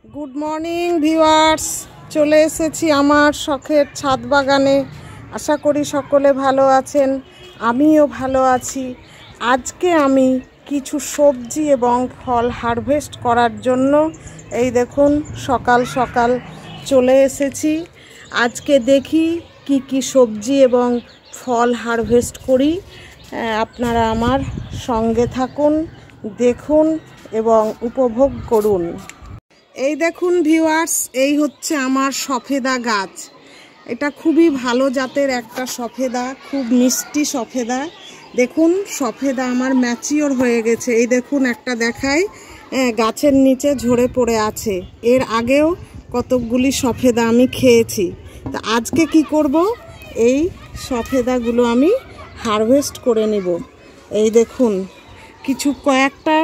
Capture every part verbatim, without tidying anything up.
Good morning viewers, চলে এসেছি আমার শখের ছাদ বাগানে। আশা করি সকলে ভালো আছেন, আমিও ভালো আছি। আজকে আমি কিছু সবজি এবং ফল হারভেস্ট করার জন্য এই দেখুন সকাল সকাল চলে এসেছি। আজকে দেখি কি কি সবজি এবং ফল হারভেস্ট করি। আপনারা আমার সঙ্গে থাকুন, দেখুন এবং উপভোগ করুন। এই দেখুন ভিউয়ার্স, এই হচ্ছে আমার সফেদা গাছ। এটা খুবই ভালো জাতের একটা সফেদা, খুব মিষ্টি সফেদা। দেখুন সফেদা আমার ম্যাচিওর হয়ে গেছে। এই দেখুন একটা দেখায়, গাছের নিচে ঝরে পড়ে আছে। এর আগেও কতকগুলি সফেদা আমি খেয়েছি। তা আজকে কি করব, এই সফেদাগুলো আমি হারভেস্ট করে নিব। এই দেখুন কিছু কয়েকটা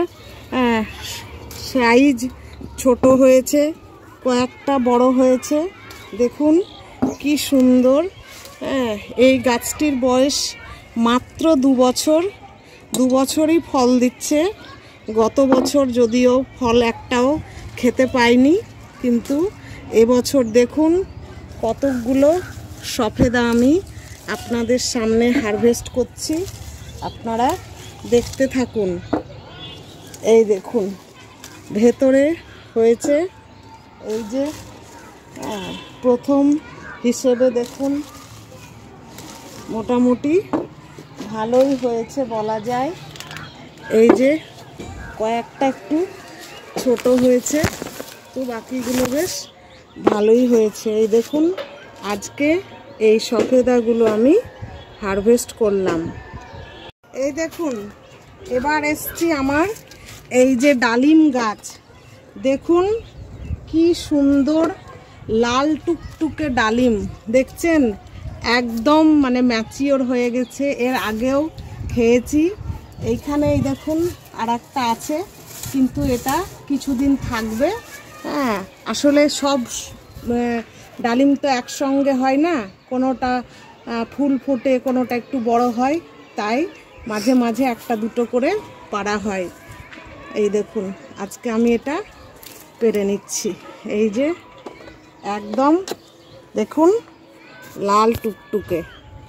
সাইজ ছোট হয়েছে, কয়েকটা বড় হয়েছে। দেখুন কি সুন্দর। হ্যাঁ, এই গাছটির বয়স মাত্র দু বছর দু বছরই ফল দিচ্ছে। গত বছর যদিও ফল একটাও খেতে পাইনি, কিন্তু এবছর দেখুন কতকগুলো সফেদা আমি আপনাদের সামনে হারভেস্ট করছি। আপনারা দেখতে থাকুন। এই দেখুন ভেতরে হয়েছে, এই যে প্রথম হিসেবে দেখুন মোটামুটি ভালোই হয়েছে বলা যায়। এই যে কয়েকটা একটু ছোট হয়েছে, তো বাকিগুলো বেশ ভালোই হয়েছে। এই দেখুন আজকে এই সফেদাগুলো আমি হারভেস্ট করলাম। এই দেখুন এবার এসছি আমার এই যে ডালিম গাছ। দেখুন কি সুন্দর লাল টুকটুকে ডালিম, দেখছেন একদম মানে ম্যাচিওর হয়ে গেছে। এর আগেও খেয়েছি। এইখানে এই দেখুন আর একটা আছে, কিন্তু এটা কিছুদিন থাকবে। হ্যাঁ, আসলে সব ডালিম তো একসঙ্গে হয় না, কোনোটা ফুল ফোটে, কোনোটা একটু বড় হয়, তাই মাঝে মাঝে একটা দুটো করে পাড়া হয়। এই দেখুন আজকে আমি এটা পেরে নিচ্ছি। এই যে একদম দেখুন লাল টুকটুকে।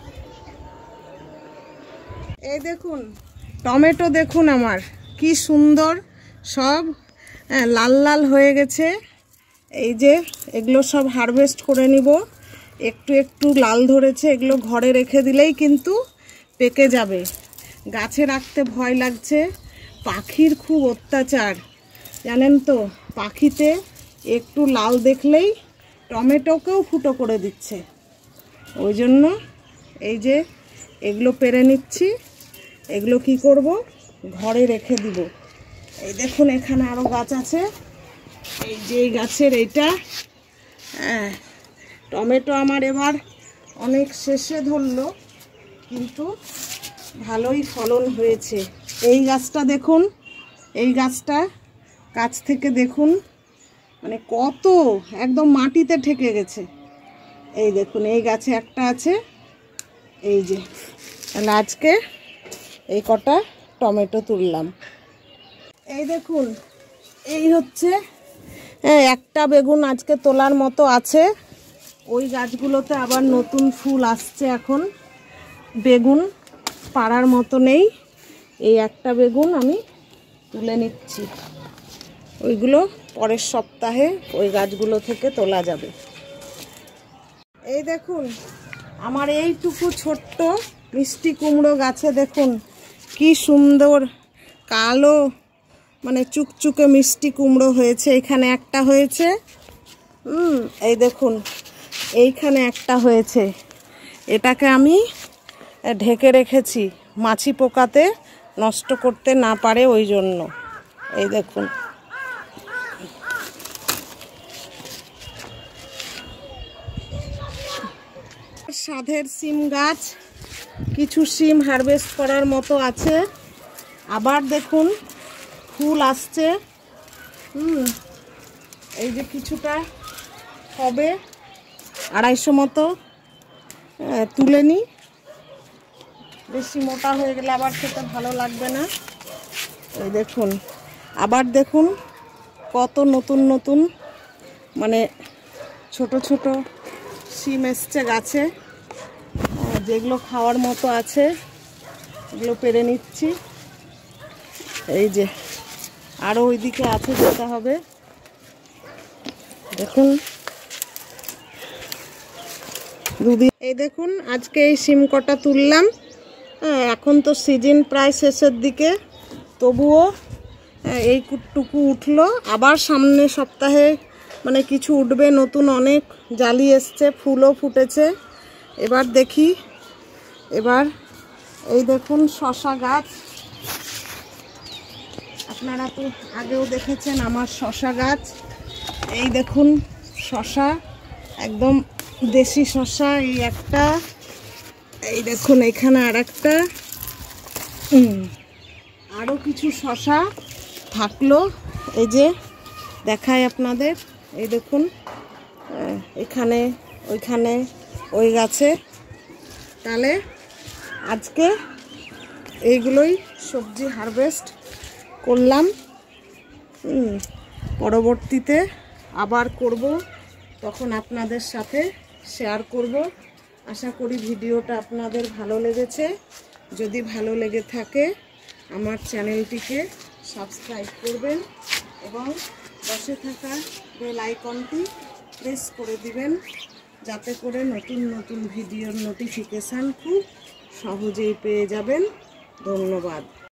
এই দেখুন টমেটো, দেখুন আমার কি সুন্দর সব লাল লাল হয়ে গেছে। এই যে এগুলো সব হারভেস্ট করে নিব। একটু একটু লাল ধরেছে, এগুলো ঘরে রেখে দিলেই কিন্তু পেকে যাবে। গাছে রাখতে ভয় লাগছে, পাখির খুব অত্যাচার জানেন তো। পাখিতে একটু লাল দেখলেই টমেটোকেও ফুটো করে দিচ্ছে। ওই জন্য এই যে এগুলো পেরে নিচ্ছি। এগুলো কি করব, ঘরে রেখে দিব। এই দেখুন এখানে আরও গাছ আছে। এই যে এই গাছের এইটা, হ্যাঁ টমেটো আমার এবার অনেক শেষে ধরলো, কিন্তু ভালোই ফলন হয়েছে। এই গাছটা দেখুন, এই গাছটা কাছ থেকে দেখুন মানে কত একদম মাটিতে ঠেকে গেছে। এই দেখুন এই গাছে একটা আছে। এই যে তাহলে আজকে এই কটা টমেটো তুললাম। এই দেখুন এই হচ্ছে একটা বেগুন আজকে তোলার মতো আছে। ওই গাছগুলোতে আবার নতুন ফুল আসছে এখন। বেগুন পাড়ার মতো নেই, এই একটা বেগুন আমি তুলে নিচ্ছি। ওইগুলো পরের সপ্তাহে ওই গাছগুলো থেকে তোলা যাবে। এই দেখুন আমার এইটুকু ছোট্ট মিষ্টি কুমড়ো গাছে দেখুন কি সুন্দর কালো মানে চুকচুকে মিষ্টি কুমড়ো হয়েছে। এখানে একটা হয়েছে, হুম এই দেখুন এইখানে একটা হয়েছে। এটাকে আমি ঢেকে রেখেছি মাছি পোকাতে নষ্ট করতে না পারে ওই জন্য। এই দেখুন সাধের সিম গাছ, কিছু সিম হারভেস্ট করার মতো আছে। আবার দেখুন ফুল আসছে। হুম এই যে কিছুটা হবে, আড়াইশো মতো তুলে নিই। বেশি মোটা হয়ে গেলে আবার খেতে ভালো লাগবে না। এই দেখুন আবার দেখুন কত নতুন নতুন মানে ছোট ছোট শিম এসছে গাছে, যেগুলো খাওয়ার মতো আছে এগুলো পেরে নিচ্ছি। এই যে আরও ওইদিকে আছে, যেতে হবে। দেখুন দুদিন, এই দেখুন আজকে এই শিম কটা তুললাম। এখন তো সিজন প্রায় শেষের দিকে, তবুও এইটুকু উঠলো। আবার সামনে সপ্তাহে মানে কিছু উঠবে, নতুন অনেক জালি এসছে, ফুলও ফুটেছে। এবার দেখি, এবার এই দেখুন শশা গাছ, আপনারা তো আগেও দেখেছেন আমার শশা গাছ। এই দেখুন শশা, একদম দেশি শশা। এই একটা, এই দেখুন এখানে আর একটা, আরও কিছু শশা থাকলো। এই যে দেখায় আপনাদের, এই দেখুন এখানে, ওইখানে, ওই গাছে। তাহলে আজকে এইগুলোই সবজি হারভেস্ট করলাম। পরবর্তীতে আবার করব, তখন আপনাদের সাথে শেয়ার করব। আশা করি ভিডিওটা আপনাদের ভালো লেগেছে। যদি ভালো লেগে থাকে আমার চ্যানেলটিকে সাবস্ক্রাইব করবেন এবং পাশে থাকা বেল আইকনটি প্রেস করে দিবেন, যাতে করে নতুন নতুন ভিডিওর নোটিফিকেশান খুব সহজেই পেয়ে যাবেন। ধন্যবাদ।